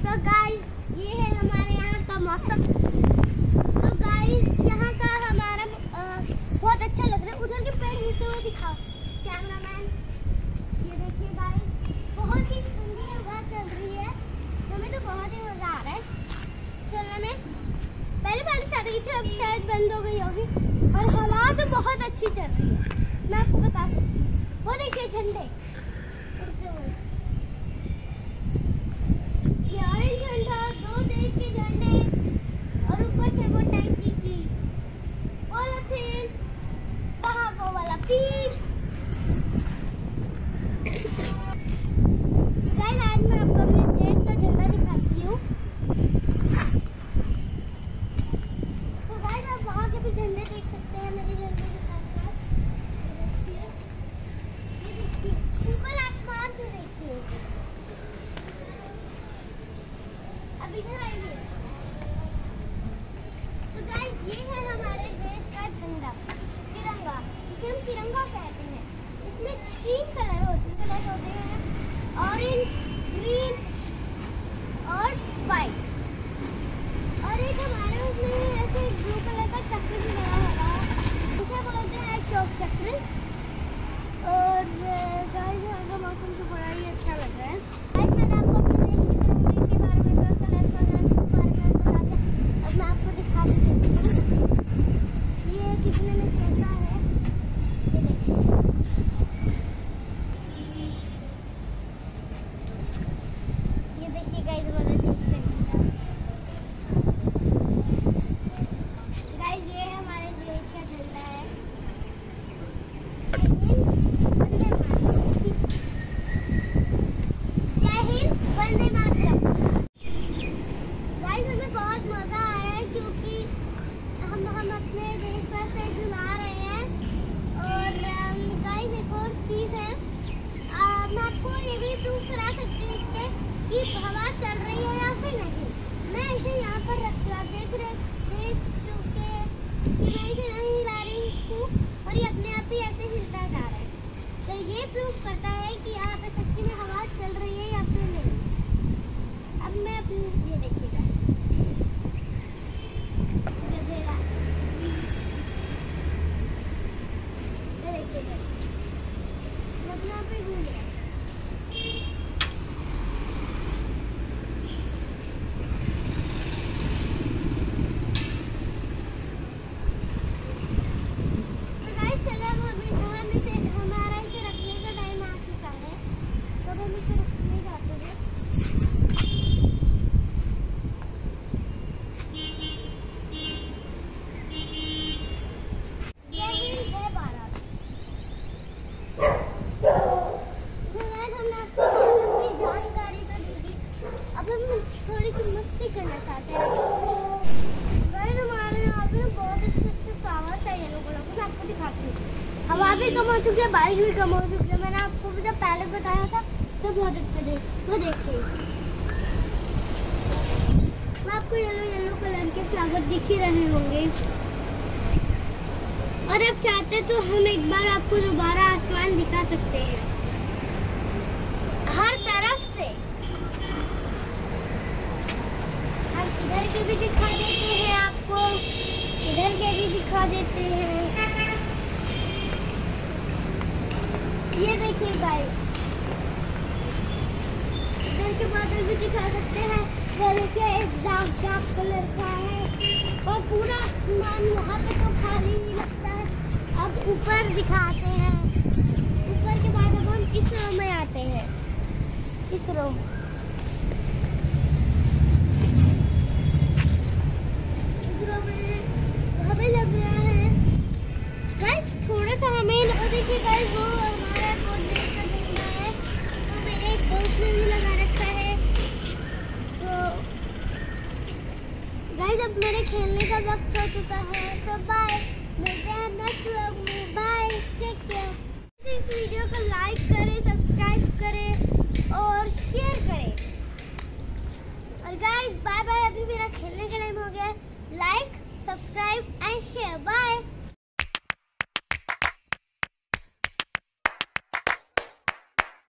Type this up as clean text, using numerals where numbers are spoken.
तो गाइस ये है हमारे यहाँ का मौसम। तो गाइस यहाँ का हमारा बहुत अच्छा लग रहा है। उधर के पेड़ हिलते हुए दिखाओ कैमरामैन। ये देखिए गाइस, बहुत ही ठंडी हवा चल रही है। हमें तो बहुत ही मजा आ रहा है चलने में। पहले बारिश आ रही थी, अब शायद बंद हो गई होगी। और हवा तो बहुत अच्छी चल रही है, मैं आपको बता सकती हूँ। वो देखिए झंडे उड़ते हुए, ये ऑरेंज झंडा, दो देश के झंडे, और ऊपर से वो टैंकी की पॉलिथीन, वहाँ वो वाला पीस। गाइस आज मैं आपको अपने देश का झंडा दिखाती हूँ। तो गाइस आप वहाँ के भी झंडे देख सकते हैं मेरे झंडे के साथ साथ। ऊपर आसमान को देखिए। अब इधर आइए। तो गाइस ये है हमारे देश का झंडा, तिरंगा। इसे हम तिरंगा कहते हैं। इसमें 3 कलर होते हैं, ऑरेंज, ग्रीन और व्हाइट। और एक हमारे उसमें ऐसे ब्लू कलर का चक्र भी लगा हुआ है, इसे बोलते हैं अशोक चक्र। और गाइस यहाँ का मौसम तो बड़ा ही अच्छा लग रहा है। आज मैंने आपको अपने देश के तिरंगे के बारे में, कलर के बारे में बता दिया। अब मैं आपको दिखा देती हूँ ये दिखने में कैसा है। ये देखिए, ये देखिए गाइस हमारे देश का झंडा। गाइस ये हमारे देश का झंडा है। जय हिंद, वंदे मातरम। गाइस हमें बहुत मजा आ रहा है क्योंकि हम अपने देश पर से जुड़ा रहे हैं। और गाइस एक और चीज़ है, मैं आपको ये भी प्रूफ करा सकती हूँ इससे कि हवा चल रही है या फिर नहीं। मैं इसे यहाँ पर रखा देख चुके कि मैं इसे नहीं हिला रही हूँ और ये अपने आप ही ऐसे हिलता जा रहा है। तो ये प्रूफ करता है कि यहाँ पे सच्ची में हवा चल रही है या फिर नहीं। अब मैं अपनी ये देखिएगा, ये देखिएगा, अपने आप ही घूम रहा है। अब हम थोड़ी सी मस्ती करना चाहते हैं। हमारे यहाँ पे बहुत अच्छे फ्लावर्स है येलो कलर के, मैं आपको दिखाती हूँ। हवा भी कम हो चुकी है, बारिश भी कम हो चुकी है। मैंने आपको जब पहले बताया था तो बहुत अच्छा वो देखिए, मैं आपको येलो कलर के फ्लावर दिख ही रहे होंगे। और अब चाहते तो हम एक बार आपको दोबारा आसमान दिखा सकते हैं हर तरफ से। हम इधर के भी दिखा देते हैं आपको, इधर के भी दिखा देते हैं। ये देखिए गाइस, इधर के बादल भी दिखा सकते हैं। ये देखिए एक डार्क कलर का है और पूरा आसमान यहाँ पे तो खाली नहीं लगता है। अब ऊपर दिखाते हैं। ऊपर के बाद अब हम इस रो में आते हैं, इस रो। हमें लग रहा है गाइस थोड़ा सा हमें देखिए गाइस, वो हमारा देश का झंडा है, तो मेरे एक दोस्त ने भी लगा रखा है। तो गाइस अब मेरे खेलने का वक्त हो चुका है, तो बाय, मिलते हैं नेक्स्ट व्लॉग में।